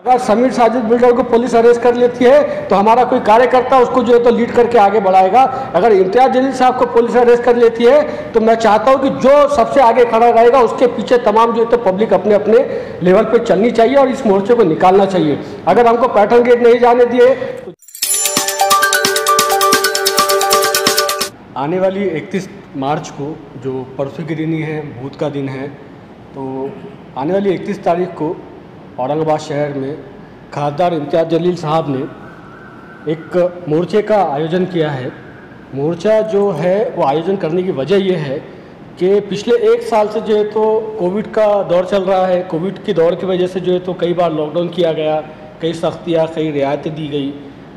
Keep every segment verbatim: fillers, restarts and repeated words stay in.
अगर समीर साजिद बिल्डर को police arrest कर लेती है तो हमारा कोई कार्यकर्ता उसको जो है तो लीड करके आगे बढ़ाएगा। अगर इम्तियाज जलील साहब को पुलिस अरेस्ट कर लेती है तो मैं चाहता हूं कि जो सबसे आगे खड़ा रहेगा उसके पीछे तमाम जो है तो पब्लिक अपने अपने लेवल पे चलनी चाहिए और इस मोर्चे को निकालना चाहिए। अगर हमको पैटर्न गेट नहीं जाने दिए तो आने वाली इकतीस मार्च को, जो परसों की दिन ही है, भूत का दिन है, तो आने वाली इकतीस तारीख को औरंगाबाद शहर में खासदार इम्तियाज जलील साहब ने एक मोर्चे का आयोजन किया है। मोर्चा जो है वो आयोजन करने की वजह ये है कि पिछले एक साल से जो है तो कोविड का दौर चल रहा है। कोविड के दौर की वजह से जो है तो कई बार लॉकडाउन किया गया, कई सख्तियाँ, कई रियायतें दी गई।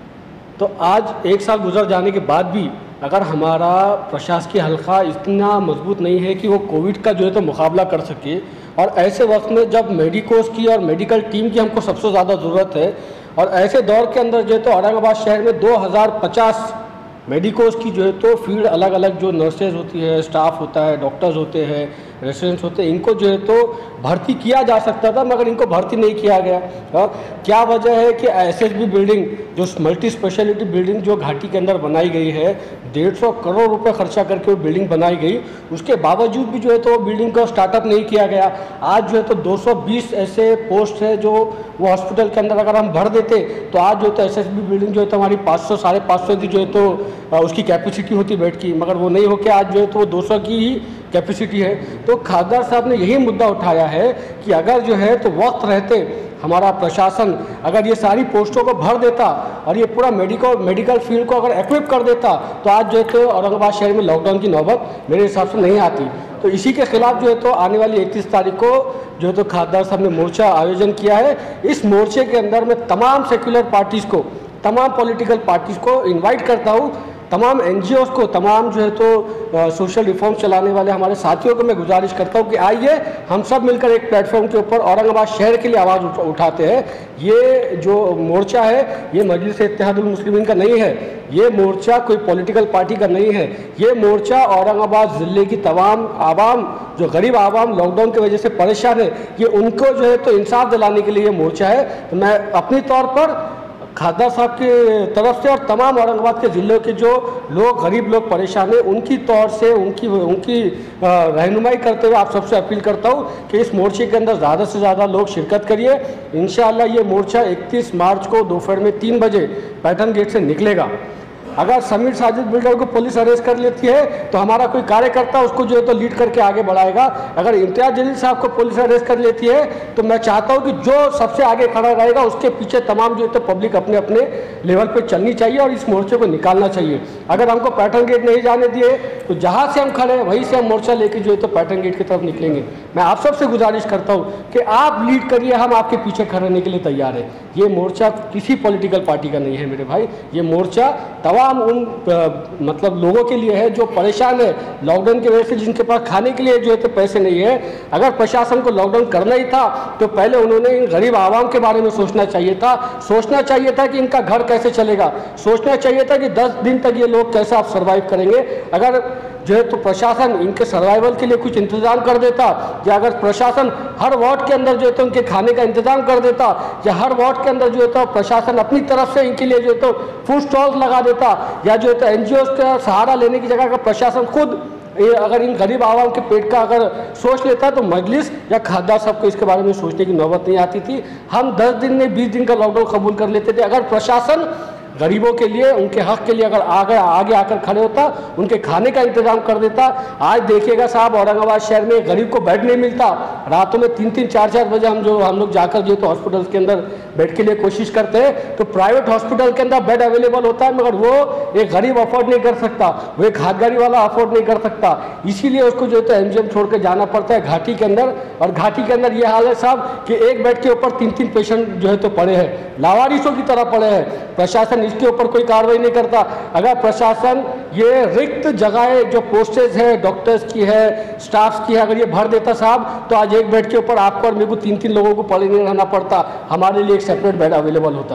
तो आज एक साल गुजर जाने के बाद भी अगर हमारा प्रशासकीय हल्का इतना मजबूत नहीं है कि वो कोविड का जो है तो मुकाबला कर सके, और ऐसे वक्त में जब मेडिकोस की और मेडिकल टीम की हमको सबसे ज़्यादा ज़रूरत है, और ऐसे दौर के अंदर जो है तो औरंगाबाद शहर में दो हज़ार पचास मेडिकोस की जो है तो फील्ड अलग अलग जो नर्सेज होती है, स्टाफ होता है, डॉक्टर्स होते हैं, रेसिडेंट्स होते हैं, इनको जो है तो भर्ती किया जा सकता था मगर इनको भर्ती नहीं किया गया। और क्या वजह है कि एसएसबी बिल्डिंग, जो मल्टी स्पेशलिटी बिल्डिंग जो घाटी के अंदर बनाई गई है, डेढ़ सौ करोड़ रुपए खर्चा करके वो बिल्डिंग बनाई गई, उसके बावजूद भी जो है तो बिल्डिंग को स्टार्टअप नहीं किया गया। आज जो है तो दो सौ बीस ऐसे पोस्ट है जो वो हॉस्पिटल के अंदर अगर हम भर देते तो आज जो है तो एसएसबी बिल्डिंग जो है तो हमारी पाँच सौ साढ़े पाँच सौ की जो है तो उसकी कैपेसिटी होती बेड की, मगर वो नहीं होकर आज जो है तो वो दो सौ की ही कैपेसिटी है। तो खासदार साहब ने यही मुद्दा उठाया है कि अगर जो है तो वक्त रहते हमारा प्रशासन अगर ये सारी पोस्टों को भर देता और ये पूरा मेडिकल मेडिकल फील्ड को अगर एक्विप कर देता तो आज जो है तो औरंगाबाद शहर में लॉकडाउन की नौबत मेरे हिसाब से नहीं आती। तो इसी के खिलाफ जो है तो आने वाली इकतीस तारीख को जो है तो खासदार साहब ने मोर्चा आयोजन किया है। इस मोर्चे के अंदर मैं तमाम सेक्युलर पार्टीज़ को, तमाम पॉलिटिकल पार्टीज़ को इन्वाइट करता हूँ, तमाम एनजीओज़ को, तमाम जो है तो सोशल रिफॉर्म चलाने वाले हमारे साथियों को मैं गुजारिश करता हूँ कि आइए हम सब मिलकर एक प्लेटफॉर्म के ऊपर औरंगाबाद शहर के लिए आवाज़ उठाते हैं। ये जो मोर्चा है ये मजलिस इत्तेहादुल मुस्लिमीन का नहीं है, ये मोर्चा कोई पॉलिटिकल पार्टी का नहीं है, ये मोर्चा औरंगाबाद ज़िले की तमाम आवाम, जो गरीब आवाम लॉकडाउन की वजह से परेशान है, ये उनको जो है तो इंसाफ दिलाने के लिए ये मोर्चा है। तो मैं अपनी तौर पर खासदार साहब की तरफ से और तमाम औरंगाबाद के ज़िले के जो लोग, गरीब लोग परेशान हैं, उनकी तौर से उनकी उनकी रहनुमाई करते हुए आप सबसे अपील करता हूं कि इस मोर्चे के अंदर ज़्यादा से ज़्यादा लोग शिरकत करिए। इंशाअल्लाह ये मोर्चा इकतीस मार्च को दोपहर में तीन बजे पैटर्न गेट से निकलेगा। अगर समीर साजिद बिल्डर को पुलिस अरेस्ट कर लेती है तो हमारा कोई कार्यकर्ता उसको जो है तो लीड करके आगे बढ़ाएगा। अगर इम्तियाज जलील साहब को पुलिस अरेस्ट कर लेती है तो मैं चाहता हूं कि जो सबसे आगे खड़ा रहेगा उसके पीछे तमाम जो है तो पब्लिक अपने अपने लेवल पे चलनी चाहिए और इस मोर्चे को निकालना चाहिए। अगर हमको पैटर्न गेट नहीं जाने दिए तो जहाँ से हम खड़े हैं वहीं से हम मोर्चा लेके जो है तो पैटर्न गेट की तरफ निकलेंगे। मैं आप सबसे गुजारिश करता हूँ कि आप लीड करिए, हम आपके पीछे खड़े रहने के लिए तैयार हैं। ये मोर्चा किसी पॉलिटिकल पार्टी का नहीं है मेरे भाई, ये मोर्चा तमाम उन आ, मतलब लोगों के लिए है जो परेशान है लॉकडाउन की वजह से, जिनके पास खाने के लिए जो है तो पैसे नहीं है। अगर प्रशासन को लॉकडाउन करना ही था तो पहले उन्होंने इन गरीब आवाम के बारे में सोचना चाहिए था, सोचना चाहिए था कि इनका घर कैसे चलेगा, सोचना चाहिए था कि दस दिन तक ये लोग कैसे आप सर्वाइव करेंगे। अगर जो है तो प्रशासन इनके सर्वाइवल के लिए कुछ इंतजाम कर देता, या अगर प्रशासन हर वार्ड के अंदर जो है तो उनके खाने का इंतजाम कर देता, या हर वार्ड के अंदर जो है तो प्रशासन अपनी तरफ से इनके लिए जो है तो फूड स्टॉल्स लगा देता, या जो है तो एनजीओ का सहारा लेने की जगह का प्रशासन खुद ये अगर इन गरीब आवाम के पेट का अगर सोच लेता तो मजलिस या खासदार साहब को इसके बारे में सोचने की नौबत नहीं आती थी। हम दस दिन में बीस दिन का लॉकडाउन कबूल कर लेते थे। अगर प्रशासन गरीबों के लिए, उनके हक के लिए अगर आगे आगे आकर खड़े होता, उनके खाने का इंतजाम कर देता। आज देखिएगा साहब, औरंगाबाद शहर में गरीब को बेड नहीं मिलता, रातों में तीन तीन चार चार बजे हम जो हम लोग जाकर जो तो हॉस्पिटल्स के अंदर बेड के लिए कोशिश करते हैं, तो प्राइवेट हॉस्पिटल के अंदर बेड अवेलेबल होता है मगर वो एक गरीब अफोर्ड नहीं कर सकता, वो एक हाथगाड़ी वाला अफोर्ड नहीं कर सकता, इसीलिए उसको जो है एमजीएम छोड़ के जाना पड़ता है घाटी के अंदर। और घाटी के अंदर ये हाल है साहब कि एक बेड के ऊपर तीन तीन पेशेंट जो है तो पड़े हैं, लावारिसों की तरह पड़े हैं। प्रशासन इसके ऊपर कोई कार्रवाई नहीं करता। अगर प्रशासन ये रिक्त जगहें जो पोस्टेज है डॉक्टर्स की है, स्टाफ्स की है, अगर ये भर देता साहब तो आज एक बेड के ऊपर आपको और मेरे को तीन तीन लोगों को पड़े नहीं रहना पड़ता, हमारे लिए एक सेपरेट बेड अवेलेबल होता।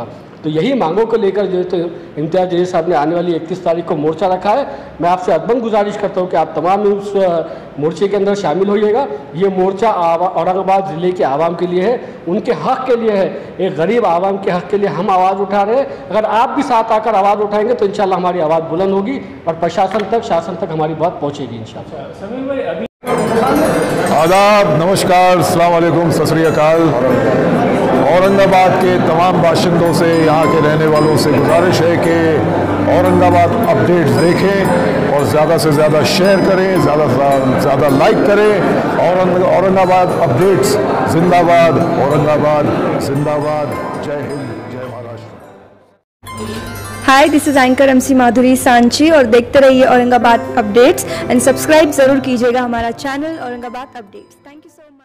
तो यही मांगों को लेकर जो है तो इम्तियाज़ जलील साहब ने आने वाली इकतीस तारीख को मोर्चा रखा है। मैं आपसे अदबन गुजारिश करता हूँ कि आप तमाम उस मोर्चे के अंदर शामिल होइएगा। ये मोर्चा औरंगाबाद ज़िले के आवाम के लिए है, उनके हक़ के लिए है, एक गरीब आवाम के हक़ के लिए हम आवाज़ उठा रहे हैं। अगर आप भी साथ आकर आवाज़ उठाएंगे तो इंशाल्लाह हमारी आवाज़ बुलंद होगी और प्रशासन तक, शासन तक हमारी बात पहुँचेगी इंशाल्लाह। समीर भाई, अभी आदाब, नमस्कार, अस्सलाम वालेकुम, सत श्री अकाल। औरंगाबाद के तमाम बाशिंदों से, यहाँ के रहने वालों से गुजारिश है कि औरंगाबाद अपडेट्स देखें और ज़्यादा से ज़्यादा शेयर करें, ज़्यादा से ज़्यादा लाइक करें। औरंग औरंगाबाद अपडेट्स जिंदाबाद, औरंगाबाद जिंदाबाद। जय हिंद, जय Maharashtra. Hi, this is anchor MC Madhuri Sanchi और देखते रहिए औरंगाबाद अपडेट्स एंड सब्सक्राइब ज़रूर कीजिएगा हमारा channel Aurangabad updates. Thank you so much.